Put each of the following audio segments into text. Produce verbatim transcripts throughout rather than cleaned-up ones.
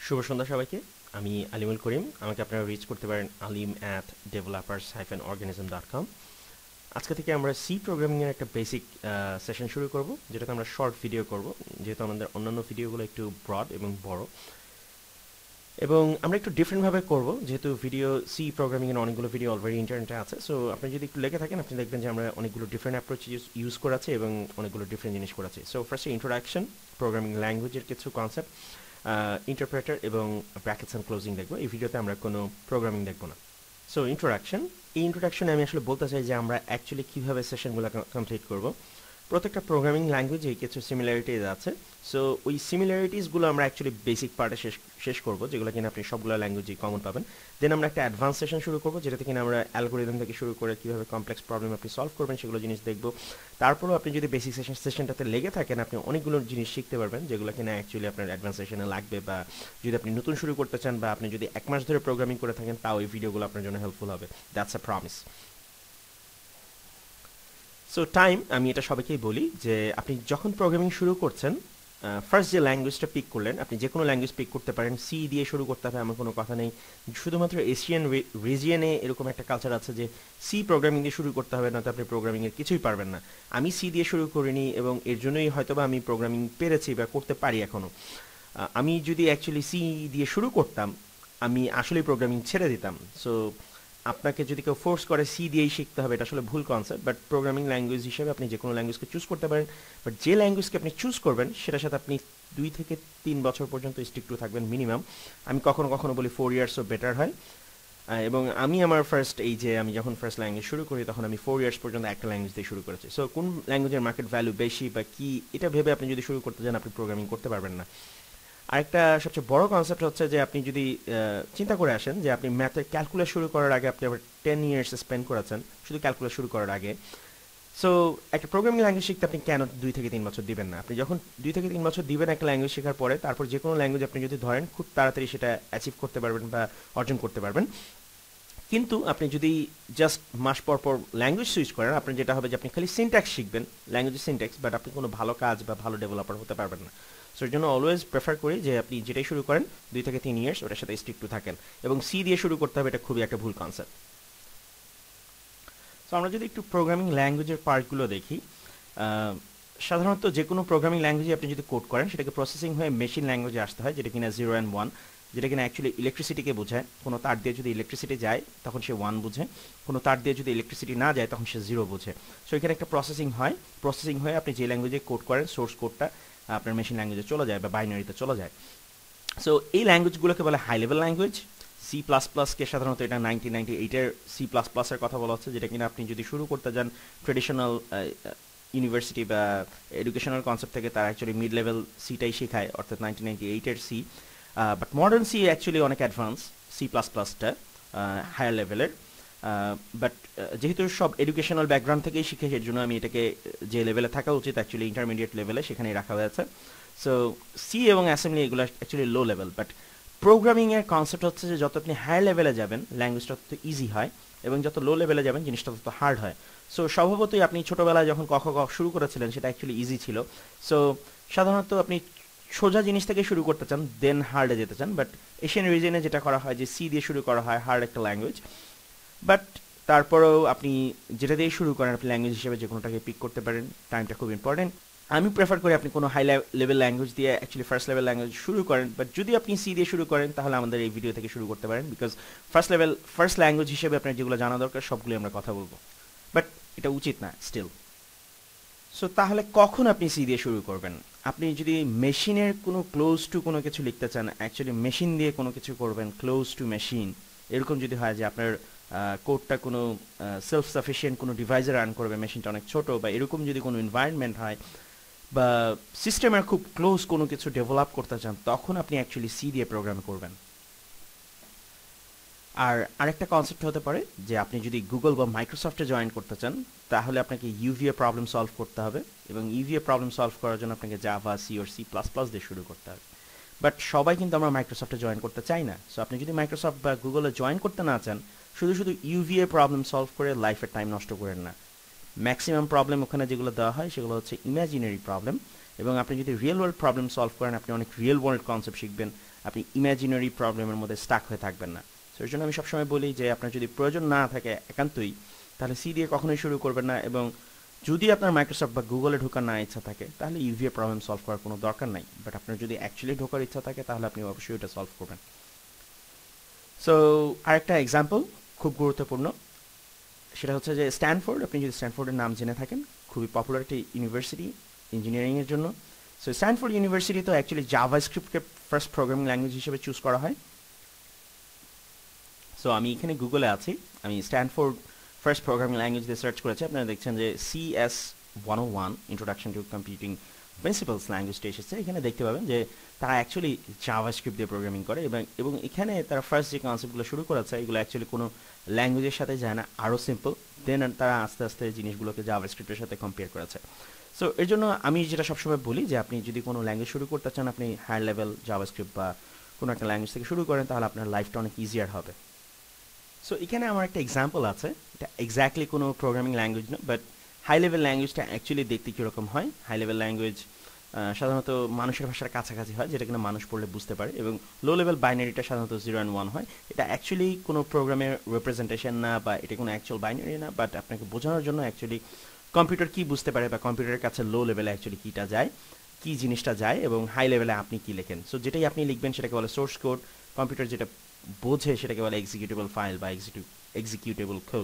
শুভ সন্ধ্যা সবাইকে। আমি আলিমুল করিম। আমাকে আপনারা রিচ করতে পারেন Alim at developers hyphen organism dot com. আজকে থেকে আমরা সি প্রোগ্রামিংয়ের একটা বেসিক সেশন শুরু করব, যেটাতে আমরা শর্ট ভিডিও করব, যেহেতু আমাদের অন্যান্য ভিডিওগুলো একটু ব্রড এবং বড়, এবং আমরা একটু ডিফারেন্টভাবে করব, যেহেতু ভিডিও সি প্রোগ্রামিংয়ের অনেকগুলো ভিডিও অলরেডি ইন্টারনেটে আছে। সো আপনি যদি একটু লেগে থাকেন, আপনি দেখবেন যে আমরা অনেকগুলো ডিফারেন্ট অ্যাপ্রোচ ইউজ করেছি এবং অনেকগুলো ডিফারেন্ট জিনিস করেছি। সো ফার্স্টে ইন্ট্রোডাকশন, প্রোগ্রামিং ল্যাঙ্গুয়েজের কিছু কনসেপ্ট, ইন্টারপ্রেটার এবং ব্র্যাকেটস অ্যান্ড ক্লোজিং দেখবো। এই ভিডিওতে আমরা কোনো প্রোগ্রামিং দেখবো না। সো ইন্ট্রোডাকশন, এই ইন্ট্রোডাকশনে আমি আসলে বলতে চাই যে আমরা অ্যাকচুয়ালি কীভাবে সেশনগুলো কমপ্লিট করব। প্রত্যেকটা প্রোগ্রামিং ল্যাঙ্গুয়েজে কিছু সিমিলারিটিজ আছে। সো ওই সিমিলারিটিসগুলো আমরা অ্যাকচুয়ালি বেসিক পার্টে শেষ শেষ করবো, যেগুলো কিনা আপনি সবগুলো ল্যাঙ্গুয়েজেই কমন পাবেন। দেন আমরা একটা অ্যাডভান্স সেশন শুরু করবো, যেটাতে কিনা আমরা অ্যালগোরিদম থেকে শুরু করে কীভাবে কমপ্লেক্স প্রবলেম আপনি সলভ করবেন সেগুলো জিনিস দেখবো। তারপরেও আপনি যদি বেসিক সেশন সেশনটাতে লেগে থাকেন, আপনি অনেকগুলো জিনিস শিখতে পারবেন, যেগুলো কিনা অ্যাকচুয়ালি আপনার অ্যাডভান্স সেশনে লাগবে, বা যদি আপনি নতুন শুরু করতে চান, বা আপনি যদি এক মাস ধরে প্রোগ্রামিং করে থাকেন, তাও এই ভিডিওগুলো আপনার জন্য হেল্পফুল হবে। That's a promise. So time, আমি এটা সবাইকেই বলি যে আপনি যখন প্রোগ্রামিং শুরু করছেন, ফার্স্ট যে ল্যাঙ্গুয়েজটা পিক করলেন, আপনি যে কোনো ল্যাঙ্গুয়েজ পিক করতে পারেন। সি দিয়ে শুরু করতে হবে এমন কোনো কথা নেই। শুধুমাত্র এশিয়ান রিজিয়নে এরকম একটা কালচার আছে যে সি প্রোগ্রামিং দিয়ে শুরু করতে হবে, নয়তো আপনি প্রোগ্রামিংয়ের কিছুই পারবেন না। আমি সি দিয়ে শুরু করিনি, এবং এর জন্যই হয়তোবা আমি প্রোগ্রামিং পেরেছি বা করতে পারি এখনও। আমি যদি অ্যাকচুয়ালি সি দিয়ে শুরু করতাম, আমি আসলেই প্রোগ্রামিং ছেড়ে দিতাম। সো আপনাকে যদি কেউ ফোর্স করে সি দিয়েই শিখতে হবে, এটা আসলে ভুল কনসেপ্ট। বাট প্রোগ্রামিং ল্যাঙ্গুয়েজ হিসেবে আপনি যে কোনো ল্যাঙ্গুয়েজকে চুজ করতে পারেন, বাট যে ল্যাঙ্গুয়েজকে আপনি চুজ করবেন সেটার সাথে আপনি দুই থেকে তিন বছর পর্যন্ত স্টিক টু থাকবেন মিনিমাম। আমি কখনো কখনো বলি ফোর ইয়ার্সও বেটার হয়। এবং আমি আমার ফার্স্ট এই যে আমি যখন ফার্স্ট ল্যাঙ্গুয়েজ শুরু করি, তখন আমি ফোর ইয়ার্স পর্যন্ত একটা ল্যাঙ্গুয়েজ দিয়ে শুরু করেছি। সো কোন ল্যাঙ্গুয়েজের মার্কেট ভ্যালু বেশি বা কি, এটা ভেবে আপনি যদি শুরু করতে চান, আপনি প্রোগ্রামিং করতে পারবেন না। আরেকটা সবচেয়ে বড় কনসেপ্ট হচ্ছে যে আপনি যদি চিন্তা করে আসেন যে আপনি ম্যাথের ক্যালকুলেট শুরু করার আগে আপনি আবার টেন ইয়ার্স স্পেন্ড করেছেন শুধু ক্যালকুলেট শুরু করার আগে। সো একটা প্রোগ্রামিং ল্যাঙ্গুয়েজ শিখতে আপনি কেন দুই থেকে তিন বছর দিবেন না? আপনি যখন দুই থেকে তিন বছর দিবেন একটা ল্যাঙ্গুয়েজ শেখার পরে, তারপর যে কোনো ল্যাঙ্গুয়েজ আপনি যদি ধরেন, খুব তাড়াতাড়ি সেটা অ্যাচিভ করতে পারবেন বা অর্জন করতে পারবেন। কিন্তু আপনি যদি জাস্ট মাস পর পর ল্যাঙ্গুয়েজ সুইচ করেন, আপনার যেটা হবে যে আপনি খালি সিনট্যাক্স শিখবেন, ল্যাঙ্গুয়েজের সিনট্যাক্স, বাট আপনি কোনো ভালো কাজ বা ভালো ডেভেলপার হতে পারবেন না। সো এর জন্য অলওয়েজ প্রেফার করি যে আপনি যেটাই শুরু করেন দুই থেকে তিন ইয়ার্স ওটার সাথে স্টিক টু থাকেন, এবং সি দিয়ে শুরু করতে হবে, এটা খুবই একটা ভুল কনসেপ্ট। সো আমরা যদি একটু প্রোগ্রামিং ল্যাঙ্গুয়েজের পার্টগুলো দেখি, সাধারণত যে কোনো প্রোগ্রামিং ল্যাঙ্গুয়েজে আপনি যদি কোড করেন, সেটাকে প্রসেসিং হয়ে মেশিন ল্যাঙ্গুয়েজে আসতে হয়, যেটা কিনা জিরো অ্যান্ড ওয়ান, যেটা কিনা অ্যাকচুয়ালি ইলেকট্রিসিটিকে বোঝায়। কোনো তার দিয়ে যদি ইলেকট্রিসিটি যায়, তখন সে ওয়ান বুঝে। কোনো তার দিয়ে যদি ইলেকট্রিসিটি না যায়, তখন সে জিরো বুঝে। সো এখানে একটা প্রসেসিং হয়, প্রসেসিং হয়ে আপনি যে ল্যাঙ্গুয়েজে কোড করেন, সোর্স কোডটা আপনার মেশিন ল্যাঙ্গুয়েজে চলে যায় বা বাইনারিতে চলে যায়। সো এই ল্যাঙ্গুয়েজগুলোকে বলে high level language. C plus প্লাসকে সাধারণত এটা নাইনটিন নাইনটি এইটের সি প্লাস প্লাসের কথা বলা হচ্ছে, যেটা কিনা আপনি যদি শুরু করতে যান ট্রেডিশনাল ইউনিভার্সিটি বা এডুকেশনাল কনসেপ্ট থেকে, তারা অ্যাকচুয়ালি মিড লেভেল সিটাই শেখায়, অর্থাৎ নাইনটিন নাইনটি এইটের C. But modern C actually অনেক অ্যাডভান্স, সি প্লাস প্লাসটা হায়ার লেভেলের। বাট যেহেতু সব এডুকেশনাল ব্যাকগ্রাউন্ড থেকেই শিখে, এর জন্য আমি এটাকে যে লেভেলে থাকা উচিত অ্যাকচুয়ালি ইন্টারমিডিয়েট লেভেলে, সেখানেই রাখা হয়েছে। সো সি এবং অ্যাসেম্বলি এগুলো অ্যাকচুয়ালি লো লেভেল। বাট প্রোগ্রামিংয়ের কনসেপ্ট হচ্ছে যে যত আপনি হায়ার লেভেলে যাবেন, ল্যাঙ্গুয়েজটা তত ইজি হয়, এবং যত লো লেভেলে যাবেন, জিনিসটা তত হার্ড হয়। সো স্বভাবতই আপনি ছোটোবেলায় যখন ক খ ক শুরু করেছিলেন, সেটা অ্যাকচুয়ালি ইজি ছিল। সো সাধারণত আপনি সোজা জিনিস থেকে শুরু করতে চান, দেন হার্ডে যেতে চান। বাট এশিয়ান রিজনে যেটা করা হয় যে সি দিয়ে শুরু করা হয়, হার্ড একটা ল্যাঙ্গুয়েজ। বাট তারপরেও আপনি যেটা দিয়ে শুরু করেন, আপনি ল্যাঙ্গুয়েজ হিসেবে যে কোনোটাকে পিক করতে পারেন। টাইমটা খুব ইম্পর্টেন্ট। আমি প্রেফার করি আপনি কোনো হাই লেভেল ল্যাঙ্গুয়েজ দিয়ে অ্যাকচুয়ালি ফার্স্ট লেভেল ল্যাঙ্গুয়েজ শুরু করেন। বাট যদি আপনি সি দিয়ে শুরু করেন, তাহলে আমাদের এই ভিডিও থেকে শুরু করতে পারেন, because first level first language হিসেবে আপনার যেগুলো জানা দরকার সবগুলো আমরা কথা বলবো। বাট এটা উচিত না স্টিল। সো তাহলে কখন আপনি সি দিয়ে শুরু করবেন? আপনি যদি মেশিনের কোনো ক্লোজ টু কোনো কিছু লিখতে চান, অ্যাকচুয়ালি মেশিন দিয়ে কোনো কিছু করবেন, ক্লোজ টু মেশিন, এরকম যদি হয় যে আপনার কোডটা কোনো সেলফ সাফিসিয়েন্ট কোনো ডিভাইসে রান করবে, মেশিনটা অনেক ছোট, বা এরকম যদি কোনো এনভায়রনমেন্ট হয়, বা সিস্টেমের খুব ক্লোজ কোনো কিছু ডেভেলপ করতে চান, তখন আপনি অ্যাকচুয়ালি সি দিয়ে প্রোগ্রাম করবেন। আর আরেকটা কনসেপ্ট হতে পারে যে আপনি যদি গুগল বা মাইক্রোসফটে জয়েন করতে চান, তাহলে আপনাকে ইউভিএ প্রবলেম সলভ করতে হবে, এবং ইউভিএ প্রবলেম সলভ করার জন্য আপনাকে Java, C or C plus plus দিয়ে শুরু করতে হবে। বাট সবাই কিন্তু আমরা মাইক্রোসফটে জয়েন করতে চাই না। সো আপনি যদি মাইক্রোসফট বা গুগলে জয়েন করতে না চান, শুধু শুধু ইউভিএ প্রবলেম সলভ করে লাইফের টাইম নষ্ট করেন না। ম্যাক্সিমাম প্রবলেম ওখানে যেগুলো দেওয়া হয়, সেগুলো হচ্ছে ইমাজিনারি প্রবলেম, এবং আপনি যদি রিয়েল ওয়ার্ল্ড প্রবলেম সলভ করেন, আপনি অনেক রিয়েল ওয়ার্ল্ড কনসেপ্ট শিখবেন। আপনি ইমাজিনারি প্রবলেমের মধ্যে স্টাক হয়ে থাকবেন না। সো এর জন্য আমি সবসময় বলি যে আপনার যদি প্রয়োজন না থাকে একান্তই, তাহলে সি দিয়ে কখনোই শুরু করবেন না, এবং যদি আপনার মাইক্রোসফট বা গুগলে ঢোকার না ইচ্ছা থাকে তাহলে ইউভিএ প্রবলেম সলভ করার কোনো দরকার নাই, বাট আপনার যদি অ্যাকচুয়ালি ঢোকার ইচ্ছা থাকে তাহলে আপনি অবশ্যই ওটা সলভ করবেন। সো আরেকটা এক্সাম্পল খুব গুরুত্বপূর্ণ, সেটা হচ্ছে যে স্ট্যানফোর্ড। আপনি যদি স্ট্যানফোর্ডের নাম জেনে থাকেন, খুবই পপুলার একটি ইউনিভার্সিটি ইঞ্জিনিয়ারিংয়ের জন্য। সো স্ট্যানফোর্ড ইউনিভার্সিটি তো অ্যাকচুয়ালি জাভাস্ক্রিপ্টকে ফার্স্ট প্রোগ্রামিং ল্যাঙ্গুয়েজ হিসেবে চুজ করা হয়। সো আমি এখানে গুগলে আছি, আমি স্ট্যানফোর্ড ফার্স্ট প্রোগ্রামিং ল্যাঙ্গুয়েজ দিয়ে সার্চ করেছি। আপনারা দেখছেন যে C S one O one introduction to computing principles ল্যাঙ্গুয়েজটা এসেছে। এখানে দেখতে পাবেন যে তারা অ্যাকচুয়ালি জাভাস্ক্রিপ্ট দিয়ে প্রোগ্রামিং করে, এবং এবং এখানে তারা ফার্স্ট যে কনসেপ্টগুলো শুরু করেছে এগুলো অ্যাকচুয়ালি কোনো ল্যাঙ্গুয়েজের সাথে যায় না, আরও সিম্পল। দেন তারা আস্তে আস্তে জিনিসগুলোকে জাভাস্ক্রিপ্টের সাথে কম্পেয়ার করেছে। সো এর জন্য আমি যেটা সবসময় বলি যে আপনি যদি কোনো ল্যাঙ্গুয়েজ শুরু করতে চান, আপনি হায়ার লেভেল জাভাস্ক্রিপ্ট বা কোনো একটা ল্যাঙ্গুয়েজ থেকে শুরু করেন, তাহলে আপনার লাইফটা অনেক ইজিয়ার হবে। সো এখানে আমার একটা এক্সাম্পল আছে, এটা এক্স্যাক্টলি কোনো প্রোগ্রামিং ল্যাঙ্গুয়েজ না, বাট হাই লেভেল ল্যাঙ্গুয়েজটা অ্যাকচুয়ালি দেখতে কীরকম হয়। হাই লেভেল ল্যাঙ্গুয়েজ সাধারণত মানুষের ভাষার কাছাকাছি হয়, যেটা কিনা মানুষ পড়লে বুঝতে পারে, এবং লো লেভেল বাইনারিটা সাধারণত জিরো অ্যান্ড ওয়ান হয়। এটা অ্যাকচুয়ালি কোনো প্রোগ্রামের রিপ্রেজেন্টেশন না, বা এটা কোনো অ্যাকচুয়াল বাইনারি না, বাট আপনাকে বোঝানোর জন্য অ্যাকচুয়ালি কম্পিউটার কী বুঝতে পারে, বা কম্পিউটারের কাছে লো লেভেলে অ্যাকচুয়ালি কীটা যায়, কী জিনিসটা যায়, এবং হাই লেভেলে আপনি কী লেখেন। সো যেটাই আপনি লিখবেন সেটাকে বলে সোর্স কোড। কম্পিউটার যেটা বোঝে সেটাকে বলে এক্সিকিউটেবল ফাইল বা এক্সিকিউটিভ এক্সিকিউটেবল কোড।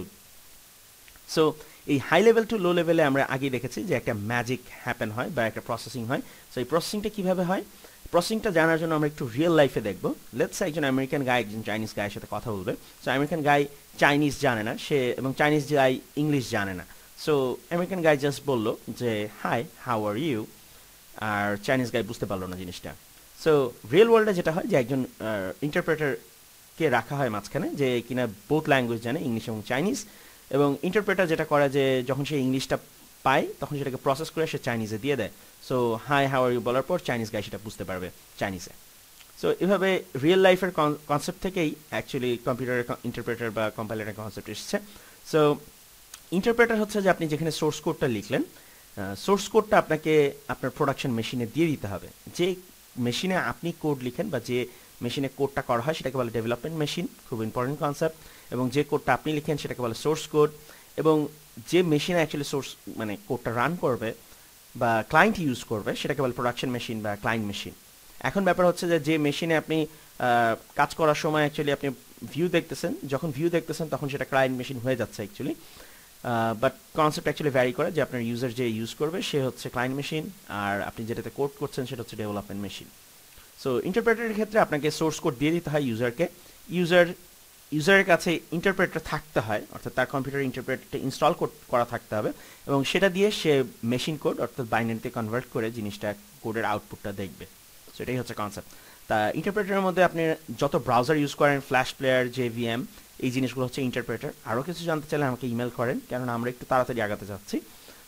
সো এই হাই লেভেল টু লো লেভেলে আমরা আগে দেখেছি যে একটা ম্যাজিক হ্যাপেন হয় বা একটা প্রসেসিং হয়। সো এই প্রসেসিংটা কীভাবে হয়, প্রসেসিংটা জানার জন্য আমরা একটু রিয়েল লাইফে দেখবো। লেটস একজন আমেরিকান গাই একজন চাইনিজ গায়ের সাথে কথা বলবে। সো আমেরিকান গাই চাইনিজ জানে না সে, এবং চাইনিজ গাই ইংলিশ জানে না। সো আমেরিকান গাই জাস্ট বললো যে হাই, হাউ আর ইউ, আর চাইনিজ গাই বুঝতে পারলো না জিনিসটা। সো রিয়েল ওয়ার্ল্ডে যেটা হয় যে একজন ইন্টারপ্রেটারকে রাখা হয় মাঝখানে, যে কিনা বোথ ল্যাঙ্গুয়েজ জানে, ইংলিশ এবং চাইনিজ, এবং ইন্টারপ্রেটার যেটা করে যে যখন সে ইংলিশটা পায় তখন সেটাকে প্রসেস করে সে চাইনিজে দিয়ে দেয়। So hi, how are you বলার পর চাইনিজ গাই সেটা বুঝতে পারবে চাইনিজে। সো এভাবে রিয়েল লাইফের কনসেপ্ট থেকেই অ্যাকচুয়ালি কম্পিউটারের ইন্টারপ্রেটার বা কম্পাইলারের কনসেপ্ট এসেছে। সো ইন্টারপ্রেটার হচ্ছে যে আপনি যেখানে সোর্স কোডটা লিখলেন, সোর্স কোডটা আপনাকে আপনার প্রোডাকশন মেশিনে দিয়ে দিতে হবে। যে মেশিনে আপনি কোড লিখেন বা যে মেশিনে কোডটা করা হয় সেটাকে বলে ডেভেলপমেন্ট মেশিন, খুব ইম্পর্টেন্ট কনসেপ্ট। এবং যে কোডটা আপনি লিখেন সেটাকে বলে সোর্স কোড। এবং যে মেশিনে অ্যাকচুয়ালি সোর্স মানে কোডটা রান করবে বা ক্লায়েন্ট ইউজ করবে সেটাকে বলে প্রোডাকশন মেশিন বা ক্লায়েন্ট মেশিন। এখন ব্যাপার হচ্ছে যে যে মেশিনে আপনি কাজ করার সময় অ্যাকচুয়ালি আপনি ভিউ দেখতেছেন, যখন ভিউ দেখতেছেন তখন সেটা ক্লায়েন্ট মেশিন হয়ে যাচ্ছে actually, but concept actually vary করে, যে আপনার ইউজার যে ইউজ করবে সে হচ্ছে ক্লায়েন্ট মেশিন, আর আপনি যেটাতে কোড করছেন সেটা হচ্ছে ডেভেলপমেন্ট মেশিন। সো ইন্টারপ্রেটারের ক্ষেত্রে আপনাকে সোর্স কোড দিয়ে দিতে হয় ইউজারকে, ইউজার ইউজারের কাছে ইন্টারপ্রেটার থাকতে হয়, অর্থাৎ তার কম্পিউটার ইন্টারপ্রেটারটা ইনস্টল করা থাকতে হবে, এবং সেটা দিয়ে সে মেশিন কোড অর্থাৎ বাইনারিতে কনভার্ট করে জিনিসটা কোডের আউটপুটটা দেখবে। সো এটাই হচ্ছে কনসেপ্ট। তা ইন্টারপ্রেটারের মধ্যে আপনি যত ব্রাউজার ইউজ করেন, ফ্ল্যাশ প্লেয়ার, জেভিএম, এই জিনিসগুলো হচ্ছে ইন্টারপ্রেটার। আরও কিছু জানতে চাইলে আমাকে ইমেল করেন, কেননা আমরা একটু তাড়াতাড়ি আগাতে যাচ্ছি।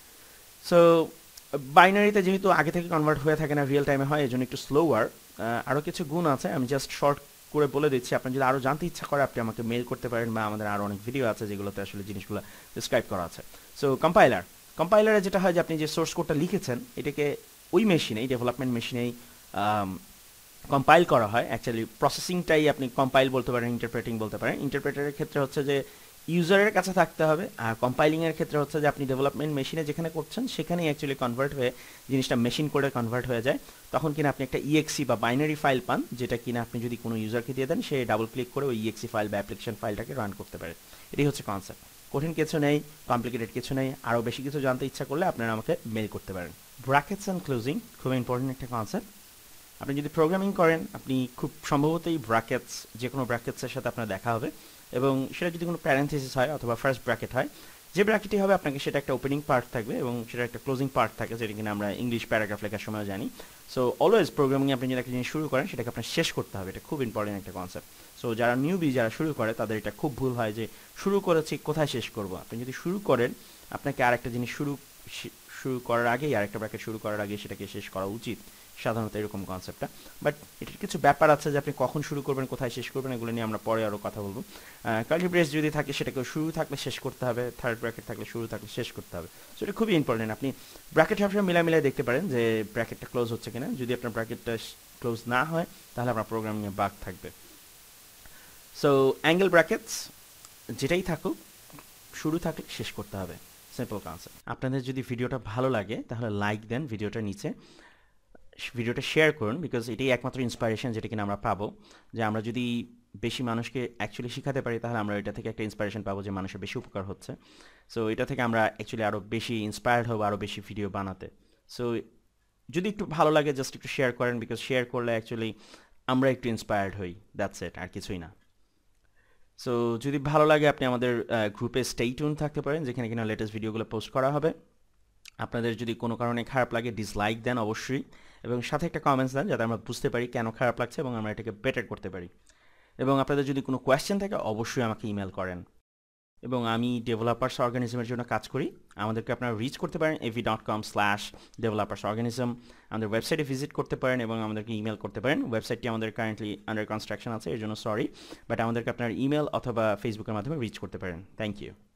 সো বাইনারিতে যেহেতু আগে থেকে কনভার্ট হয়ে থাকে না, রিয়েল টাইমে হয়, এই জন্য একটু স্লোয়ার। আরও কিছু গুণ আছে, আমি জাস্ট শর্ট করে বলে দিচ্ছি। আপনি যদি আরও জানতে ইচ্ছা করে আপনি আমাকে মেল করতে পারেন, বা আমাদের আরও অনেক ভিডিও আছে যেগুলোতে আসলে জিনিসগুলো ডিসক্রাইব করা আছে। সো কম্পাইলার, কম্পাইলারে যেটা হয় যে আপনি যে সোর্স কোডটা লিখেছেন এটাকে ওই মেশিনেই, ডেভেলপমেন্ট মেশিনেই কম্পাইল করা হয়। অ্যাকচুয়ালি প্রসেসিংটাই আপনি কম্পাইল বলতে পারেন, ইন্টারপ্রেটিং বলতে পারেন। ইন্টারপ্রেটারের ক্ষেত্রে হচ্ছে যে ইউজারের কাছে থাকতে হবে, আর কম্পাইলিংয়ের ক্ষেত্রে হচ্ছে যে আপনি ডেভেলপমেন্ট মেশিনে যেখানে করছেন সেখানেই অ্যাকচুয়ালি কনভার্ট হয়ে জিনিসটা মেশিন কোডে কনভার্ট হয়ে যায়। তখন কিনা আপনি একটা ইএক্সি বা বাইনারি ফাইল পান, যেটা কিনা আপনি যদি কোনো ইউজারকে দিয়ে দেন সে ডাবল ক্লিক করে ওই ইএক্সি ফাইল বা অ্যাপ্লিকেশন ফাইলটাকে রান করতে পারে। এটাই হচ্ছে কনসেপ্ট। কঠিন কিছু নেই, কমপ্লিকেটেড কিছু নেই। আরও বেশি কিছু জানতে ইচ্ছা করলে আপনারা আমাকে মেল করতে পারেন। ব্র্যাকেটস অ্যান্ড ক্লোজিং খুব ইম্পর্টেন্ট একটা কনসেপ্ট। আপনি যদি প্রোগ্রামিং করেন আপনি খুব সম্ভবতই ব্র্যাকেটস, যে কোনো ব্র্যাকেটসের সাথে আপনার দেখা হবে, এবং সেটা যদি কোনো প্যারেন্থেসিস হয় অথবা ফার্স্ট ব্র্যাকেট হয়, যে ব্র্যাকেটই হবে আপনাকে সেটা একটা ওপেনিং পার্ট থাকবে এবং সেটা একটা ক্লোজিং পার্ট থাকে, যেটা কিনা আমরা ইংলিশ প্যারাগ্রাফ লেখার সময় জানি। সো অলওয়েজ প্রোগ্রামিং আপনি যদি একটা জিনিস শুরু করেন সেটাকে আপনার শেষ করতে হবে, এটা খুব ইম্পর্টেন্ট একটা কনসেপ্ট। সো যারা নিউবি, যারা শুরু করে তাদের এটা খুব ভুল হয় যে শুরু করেছি কোথায় শেষ করব। আপনি যদি শুরু করেন আপনাকে আরেকটা জিনিস শুরু শুরু করার আগেই, আরেকটা ব্র্যাকেট শুরু করার আগে সেটাকে শেষ করা উচিত, সাধারণত এরকম কনসেপ্টটা। বাট এটার কিছু ব্যাপার আছে যে আপনি কখন শুরু করবেন, কোথায় শেষ করবেন, এগুলো নিয়ে আমরা পরে আরও কথা বলবো। কার্লি ব্রেস যদি থাকে সেটাকে শুরু থাকলে শেষ করতে হবে, থার্ড ব্র্যাকেট থাকলে শুরু থাকলে শেষ করতে হবে। সো এটা খুবই ইম্পর্টেন্ট। আপনি ব্র্যাকেট সবসময় মিলাই মিলাই দেখতে পারেন যে ব্র্যাকেটটা ক্লোজ হচ্ছে কিনা। যদি আপনার ব্র্যাকেটটা ক্লোজ না হয় তাহলে আপনার প্রোগ্রামিংয়ে বাগ থাকবে। সো অ্যাঙ্গেল ব্র্যাকেটস যেটাই থাকুক শুরু থাকলে শেষ করতে হবে, সিম্পল কনসেপ্ট। আপনাদের যদি ভিডিওটা ভালো লাগে তাহলে লাইক দেন ভিডিওটার নিচে, ভিডিওটা শেয়ার করুন, বিকজ এটাই একমাত্র ইন্সপাইরেশন যেটা কিনা আমরা পাবো, যে আমরা যদি বেশি মানুষকে অ্যাকচুয়ালি শেখাতে পারি তাহলে আমরা এটা থেকে একটা ইন্সপাইরেশন পাবো যে মানুষের বেশি উপকার হচ্ছে। সো এটা থেকে আমরা অ্যাকচুয়ালি আরও বেশি ইন্সপায়ার্ড হবো আরও বেশি ভিডিও বানাতে। সো যদি একটু ভালো লাগে জাস্ট একটু শেয়ার করেন, বিকজ শেয়ার করলে অ্যাকচুয়ালি আমরা একটু ইন্সপায়ার্ড হই, দ্যাটস ইট, আর কিছুই না। সো যদি ভালো লাগে আপনি আমাদের গ্রুপে স্টে টিউন থাকতে পারেন, যেখানে কিনা লেটেস্ট ভিডিওগুলো পোস্ট করা হবে। আপনাদের যদি কোনো কারণে খারাপ লাগে ডিসলাইক দেন অবশ্যই, এবং সাথে একটা কমেন্টস দেন যাতে আমরা বুঝতে পারি কেন খারাপ লাগছে এবং আমরা এটাকে বেটার করতে পারি। এবং আপনাদের যদি কোনো কোয়েশ্চেন থাকে অবশ্যই আমাকে ইমেল করেন। এবং আমি ডেভেলপার্স অর্গানিজমের জন্য কাজ করি, আমাদেরকে আপনারা রিচ করতে পারেন AV dot com slash developers organism, আমাদের ওয়েবসাইটে ভিজিট করতে পারেন এবং আমাদেরকে ইমেল করতে পারেন। ওয়েবসাইটটি আমাদের কারেন্টলি আন্ডার কনস্ট্রাকশন আছে, এর জন্য সরি, বাট আমাদেরকে আপনার ইমেল অথবা ফেসবুকের মাধ্যমে রিচ করতে পারেন। Thank you.